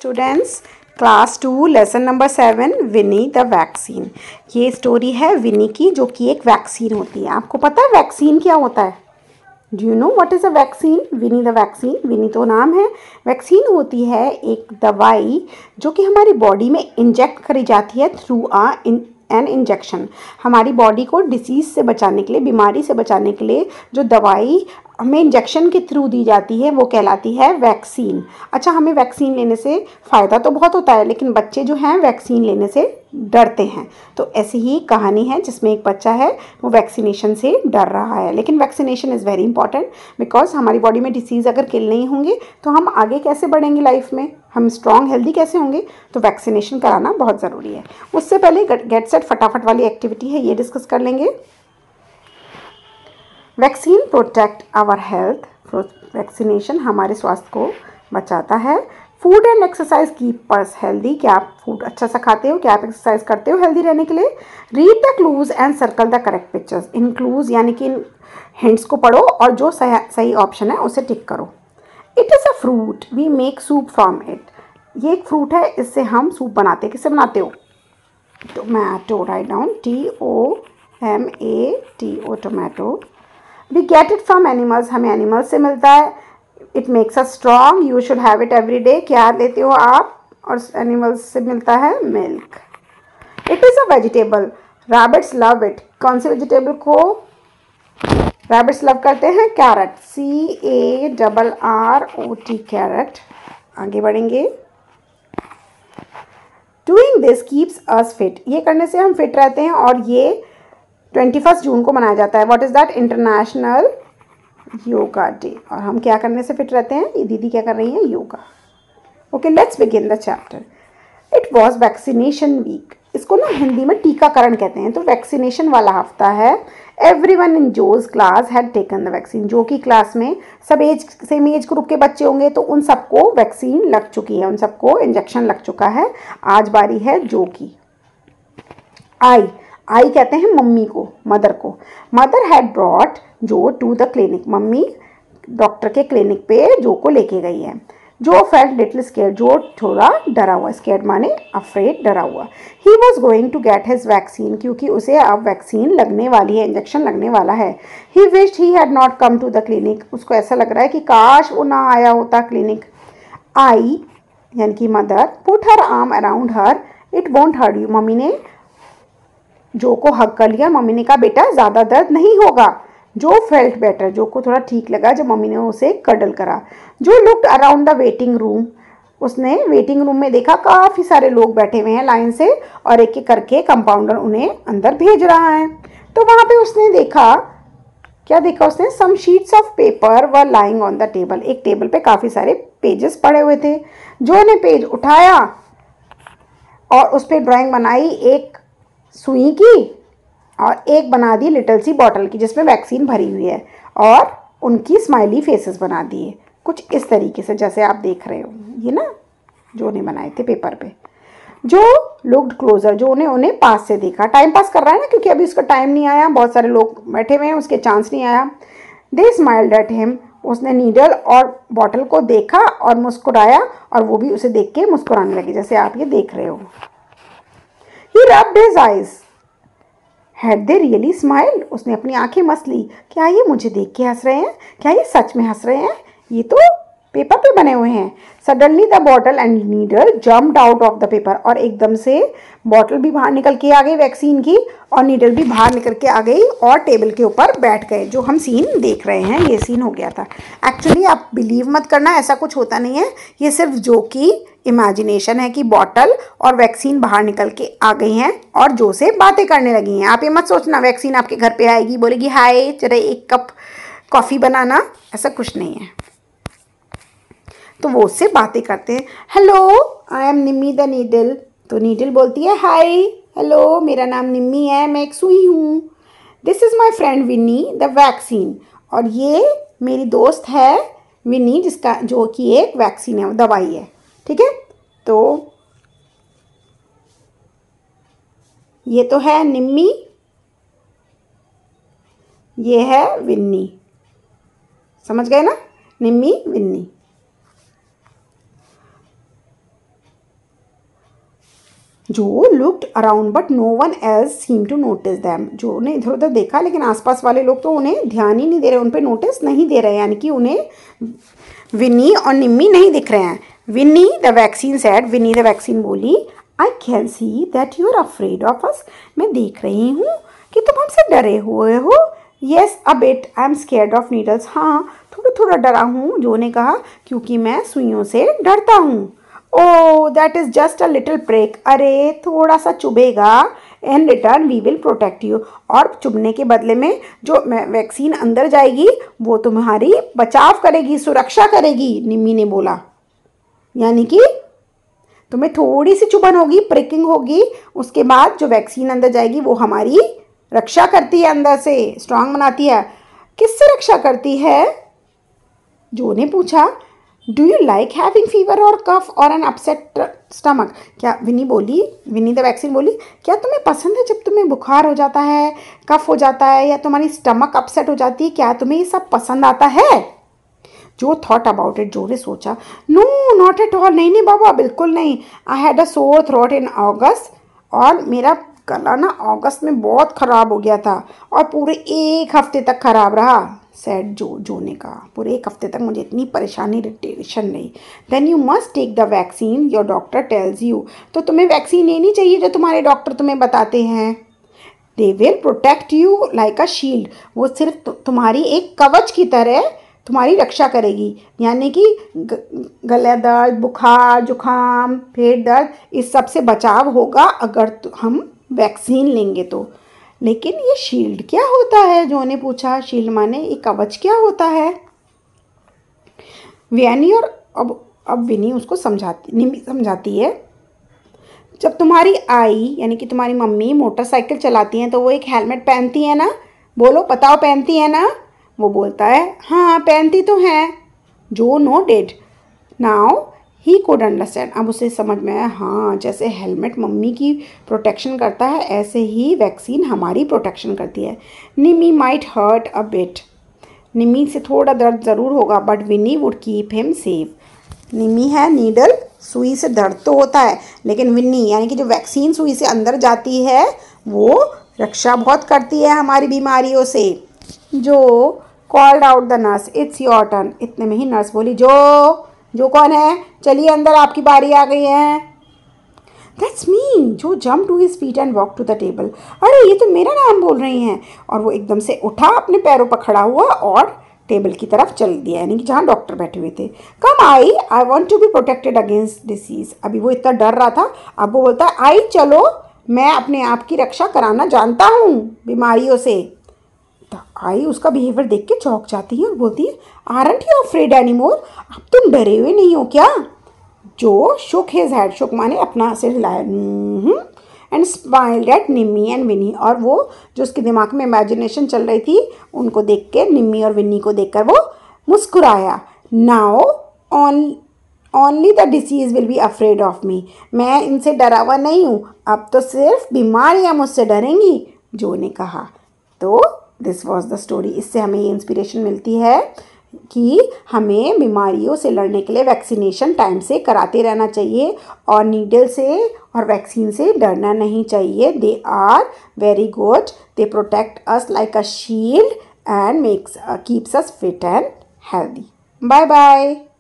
Students, class 2 lesson number 7 Vinny the vaccine. ये story है Vinny की, जो कि एक वैक्सीन होती है। आपको पता है वैक्सीन क्या होता है? Do you know what is a vaccine? Vinny the vaccine, Vinny तो नाम है। वैक्सीन होती है एक दवाई जो कि हमारी बॉडी में इंजेक्ट करी जाती है थ्रू एन इंजेक्शन। हमारी बॉडी को डिसीज़ से बचाने के लिए, बीमारी से बचाने के लिए जो दवाई हमें इंजेक्शन के थ्रू दी जाती है वो कहलाती है वैक्सीन। अच्छा, हमें वैक्सीन लेने से फ़ायदा तो बहुत होता है, लेकिन बच्चे जो हैं वैक्सीन लेने से डरते हैं। तो ऐसी ही कहानी है जिसमें एक बच्चा है वो वैक्सीनेशन से डर रहा है। लेकिन vaccination is very important, because हमारी बॉडी में डिसीज़ अगर किल नहीं होंगे तो हम आगे कैसे बढ़ेंगे लाइफ में, हम स्ट्रॉन्ग हेल्दी कैसे होंगे? तो वैक्सीनेशन कराना बहुत ज़रूरी है। उससे पहले गेट सेट फटाफट वाली एक्टिविटी है, ये डिस्कस कर लेंगे। Vaccine protect our health, vaccination हमारे स्वास्थ्य को बचाता है। Food and exercise keep us healthy, क्या आप फूड अच्छा सा खाते हो? क्या आप एक्सरसाइज करते हो हेल्दी रहने के लिए? Read the clues and circle the correct pictures, इन क्लूज यानी कि इन हिंट्स को पढ़ो और जो सही ऑप्शन है उसे टिक करो। It is a fruit, we make soup from it, ये एक फ्रूट है, इससे हम सूप बनाते हैं। किससे बनाते हो? Tomato, write down, TOMATO, tomato. We get it from animals, हमें एनिमल्स से मिलता है। It makes us strong, you should have it every day, क्या लेते हो आप? और एनिमल्स से मिलता है milk. It is a vegetable, rabbits love it, कौन सी वेजिटेबल को रैबिट्स लव करते हैं? Carrot, CARROT, carrot. आगे बढ़ेंगे। Doing this keeps us fit, ये करने से हम फिट रहते हैं और ये 21 जून को मनाया जाता है। What is that? International Yoga Day. और हम क्या करने से फिट रहते हैं? ये दीदी क्या कर रही हैं? Yoga. Okay, let's begin the chapter. It was vaccination week, इसको ना हिंदी में टीकाकरण कहते हैं। तो वैक्सीनेशन वाला हफ्ता है। Everyone in Joe's class had taken the vaccine, जो कि क्लास में सब सेम एज ग्रुप के बच्चे होंगे तो उन सबको वैक्सीन लग चुकी है, उन सबको इंजेक्शन लग चुका है। आज बारी है जो की। आई कहते हैं मम्मी को, मदर को। Mother had brought Joe to the clinic, mummy doctor के क्लिनिक पे जो को लेके गई है। जो फेल्ट लिटिल स्केयर, जो थोड़ा डरा हुआ, स्केयर माने अफ्रेड, डरा हुआ। He was going to get his vaccine, क्योंकि उसे अब वैक्सीन लगने वाली है, इंजेक्शन लगने वाला है। He wished he had not come to the clinic, उसको ऐसा लग रहा है कि काश वो ना आया होता क्लिनिक। आई यानी कि mother put her arm around her, it won't hurt you, mummy ने जो को हग कर लिया। मम्मी ने कहा बेटा ज़्यादा दर्द नहीं होगा। जो फेल्ट बेटर, जो को थोड़ा ठीक लगा जब मम्मी ने उसे कडल करा। जो looked around the waiting room, उसने वेटिंग रूम में देखा काफ़ी सारे लोग बैठे हुए हैं लाइन से और एक एक करके कंपाउंडर उन्हें अंदर भेज रहा है। तो वहाँ पे उसने देखा, क्या देखा उसने? Some sheets of paper were lying on the table, एक टेबल पे काफ़ी सारे पेजेस पड़े हुए थे। जो ने पेज उठाया और उस पर ड्राइंग बनाई, एक सुई की और एक बना दी लिटिल सी बॉटल की जिसमें वैक्सीन भरी हुई है, और उनकी स्माइली फेसेस बना दिए कुछ इस तरीके से जैसे आप देख रहे हो। ये ना जो ने बनाए थे पेपर पे। जो लुक्ड क्लोजर, जो उन्हें पास से देखा, टाइम पास कर रहा है ना, क्योंकि अभी उसका टाइम नहीं आया, बहुत सारे लोग बैठे हुए हैं, उसके चांस नहीं आया। दे स्माइल्ड एट हिम, उसने नीडल और बॉटल को देखा और मुस्कुराया, और वो भी उसे देख के मुस्कुराने लगी जैसे आप ये देख रहे हो। He rubbed his eyes. Had they really smiled? उसने अपनी आंखें मस ली, क्या ये मुझे देख के हंस रहे हैं? क्या ये सच में हंस रहे हैं? ये तो पेपर पे बने हुए हैं। Suddenly the bottle and needle jumped out of the paper, और एकदम से बॉटल भी बाहर निकल के आ गई वैक्सीन की, और नीडल भी बाहर निकल के आ गई और टेबल के ऊपर बैठ गए। जो हम सीन देख रहे हैं ये सीन हो गया था। एक्चुअली आप बिलीव मत करना, ऐसा कुछ होता नहीं है, ये सिर्फ जो की इमेजिनेशन है कि बॉटल और वैक्सीन बाहर निकल के आ गई हैं और जो से बातें करने लगी हैं। आप ये मत सोचना वैक्सीन आपके घर पे आएगी बोलेगी हाय जरा एक कप कॉफ़ी बनाना, ऐसा कुछ नहीं है। तो वो उससे बातें करते हैं। Hello, I am Nimmi the needle, तो नीडल बोलती है हाय, हेलो मेरा नाम निम्मी है, मैं एक सुई हूँ। This is my friend Vinny the vaccine, और ये मेरी दोस्त है विनी जिसका जो कि एक वैक्सीन है, दवाई है, ठीक है। तो ये तो है निम्मी, ये है विन्नी, समझ गए ना? Nimmi Vinny. Joe looked around but no one else seem to notice them. Joe ने इधर उधर देखा लेकिन आसपास वाले लोग तो उन्हें ध्यान ही नहीं दे रहे, उन पर नोटिस नहीं दे रहे, यानी कि उन्हें विनी और निम्मी नहीं दिख रहे हैं। Vinny the vaccine said, Vinny the vaccine बोली, I can see that you are afraid of us. मैं देख रही हूँ कि तुम हमसे डरे हुए हो। Yes a bit, I am scared of needles. हाँ थोड़ा थोड़ा डरा हूँ, जो ने कहा, क्योंकि मैं सुइयों से डरता हूँ। Oh that is just a little prick, अरे थोड़ा सा चुभेगा। In return we will protect you, और चुभने के बदले में जो वैक्सीन अंदर जाएगी वो तुम्हारी बचाव करेगी, सुरक्षा करेगी, निम्मी ने बोला। यानी कि तुम्हें थोड़ी सी चुभन होगी, प्रिकिंग होगी, उसके बाद जो वैक्सीन अंदर जाएगी वो हमारी रक्षा करती है, अंदर से स्ट्रांग बनाती है। किससे रक्षा करती है? जो ने पूछा। Do you like having fever और कफ और एन अपसेट स्टमक? क्या विनी बोली, विनी द वैक्सीन बोली, क्या तुम्हें पसंद है जब तुम्हें बुखार हो जाता है, कफ हो जाता है, या तुम्हारी स्टमक अपसेट हो जाती है? क्या तुम्हें ये सब पसंद आता है? जो थॉट अबाउट इट, जो ने सोचा। नो नॉट एट ऑल, नहीं नहीं बाबा बिल्कुल नहीं। I had a sore throat इन अगस्त, और मेरा गला ना अगस्त में बहुत ख़राब हो गया था, और पूरे 1 हफ्ते तक ख़राब रहा। सैड जो ने कहा, पूरे 1 हफ्ते तक मुझे इतनी परेशानी, इरिटेशन रही। Then you must take the vaccine your doctor tells you, तो तुम्हें वैक्सीन लेनी चाहिए जो तुम्हारे डॉक्टर तुम्हें बताते हैं। They will protect you like a shield, वो सिर्फ तुम्हारी एक कवच की तरह तुम्हारी रक्षा करेगी। यानी कि गला दर्द, बुखार, जुखाम, पेट दर्द, इस सब से बचाव होगा अगर हम वैक्सीन लेंगे तो। लेकिन ये शील्ड क्या होता है? जो ने पूछा। शील्ड माने ये कवच क्या होता है? विनी और अब विनी उसको समझाती है। जब तुम्हारी आई यानी कि तुम्हारी मम्मी मोटरसाइकिल चलाती हैं तो वो एक हेलमेट पहनती है ना? बोलो बताओ, पहनती है ना? वो बोलता है हाँ पहनती तो हैं। Joe noted now he could understand, अब उसे समझ में आया, हाँ जैसे हेलमेट मम्मी की प्रोटेक्शन करता है ऐसे ही वैक्सीन हमारी प्रोटेक्शन करती है। Nimmi might hurt a bit, Nimmi से थोड़ा दर्द ज़रूर होगा, but Vinny would keep him safe. Nimmi है नीडल, सुई से दर्द तो होता है, लेकिन विन्नी यानी कि जो वैक्सीन सुई से अंदर जाती है वो रक्षा बहुत करती है हमारी बीमारियों से। Joe called out the nurse, it's your turn. इतने में ही नर्स बोली, जो कौन है? चलिए अंदर, आपकी बारी आ गई है। That's me. Joe jump to his feet and walk to the table, अरे ये तो मेरा नाम बोल रही हैं। और वो एकदम से उठा, अपने पैरों पर खड़ा हुआ और टेबल की तरफ चल दिया, यानी कि जहाँ डॉक्टर बैठे हुए थे। Come I want to be protected against disease. अभी वो इतना डर रहा था, अब वो बोलता है आई चलो, मैं अपने आप की रक्षा कराना जानता हूँ बीमारियों से। तो आई उसका बिहेवियर देख के चौंक जाती है और बोलती है आरंट यू अफ्रेड एनीमोर, अब तुम डरे हुए नहीं हो क्या? जो शुक हिज हेड, शुक माने अपना सिर हिलाया, and smiled at Nimmi and Vinny, और वो जो उसके दिमाग में इमेजिनेशन चल रही थी उनको देख के, निम्मी और विनी को देखकर वो मुस्कुराया। Now only the disease will be afraid of me, मैं इनसे डरा हुआ नहीं हूँ, अब तो सिर्फ बीमारियाँ मुझसे डरेंगी, जो ने कहा। तो दिस वॉज द स्टोरी। इससे हमें ये इंस्पिरेशन मिलती है कि हमें बीमारियों से लड़ने के लिए वैक्सीनेशन टाइम से कराते रहना चाहिए, और नीडल से और वैक्सीन से डरना नहीं चाहिए। They are very good, they protect us like a shield and keeps us fit and healthy. Bye bye.